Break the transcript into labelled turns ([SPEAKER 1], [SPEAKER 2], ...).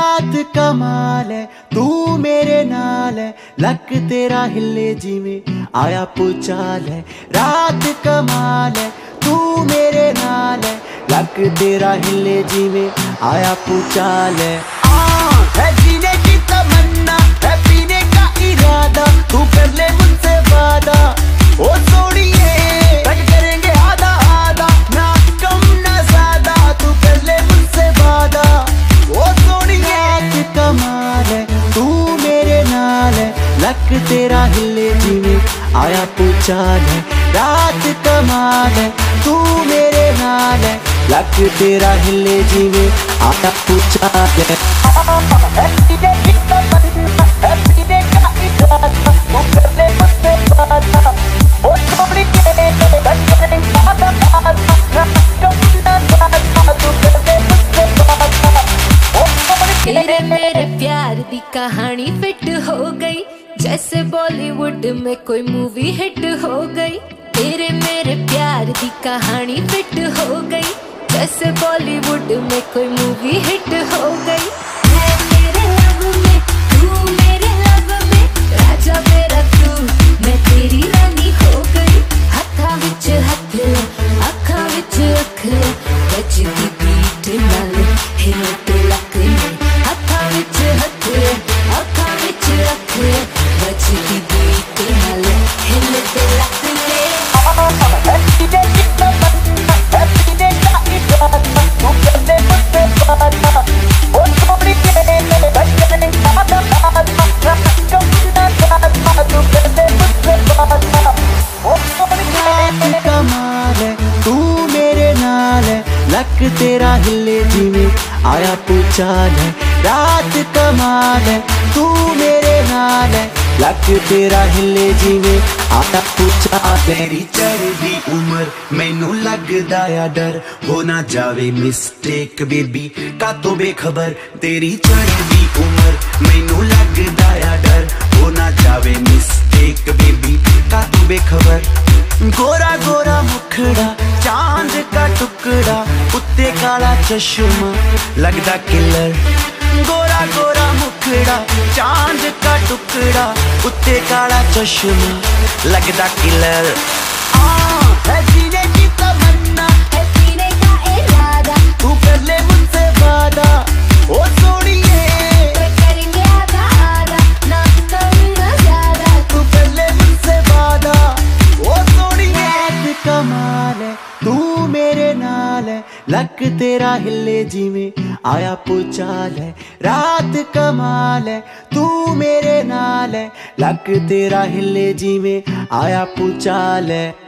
[SPEAKER 1] रात कमाल है तू मेरे नाल है, लक तेरा हिले जिमें आया पुचाल है। रात कमाल है तू मेरे नाल है, लक तेरा हिले जिमें आया पुचाल है जीने की तमन्ना है पीने का इरादा, तू कर ले मुझसे वादा ओ सोनिए, कट करेंगे आधा आधा ना कम ना ज्यादा, तू कर ले मुझसे वादा ओ सोनिए। रात कमाल है तू मेरे नाल है, लक तेरा हिले जिमें आया पुचाल है। रात कमाल है तू मेरे नाल है, लक तेरा हिले जिमें आया पुचाल है।
[SPEAKER 2] तेरे मेरे प्यार दी कहानी फिट हो गई, जैसे बॉलीवुड में कोई मूवी हिट हो गई। तेरे मेरे प्यार दी कहानी फिट हो गई, जैसे बॉलीवुड में कोई मूवी हिट हो गई। मैं तेरे लव में, तू मेरे लव में, राजा मेरा तू, मैं तेरी रानी हो गई। हत्था विच हथ, अखा विच अख, बजदी बीट नाल हिलते लक ने। हत्था विच हथ, अखा विच अख, बजदी बीट नाल हिलते लक ने।
[SPEAKER 1] कमाल है तू मेरे नाल है, लक तेरा हिले जिमें आया पुचाल है। रात कमाल है तू मेरे नाल है, लक तेरा हिले जिमें आया पुचाल। तेरी चढ़दी उम्र मैनू लगदा या डर, हो ना जावे मिस्टेक बेबी का तो बेखबर। तेरी चढ़दी उम्र मैनू लगदा या डर, हो ना जावे मिस्टेक बेबी का तो बेखबर। गोरा गोरा मुखड़ा चांद का टुकड़ा, उत्ते काला चश्मा लगदा किलर। गोरा गोरा मुखड़ा चांद का टुकड़ा, उत्ते काला चश्मा लगदा किलर। है जीने की तमन्ना
[SPEAKER 2] है पीने का इरादा,
[SPEAKER 1] तू कर ले मुझसे वादा ओ सोनिए,
[SPEAKER 2] करेंगे आधा आधा ना कम ना ज्यादा,
[SPEAKER 1] तू कर ले मुझसे वादा ओ सोनिए। रात कमाल है तू मेरे नाल है, लक तेरा हिले जिमें आया पुचाल है। रात कमाल है तू मेरे नाल है, लक तेरा हिले जिमें आया पुचाल है।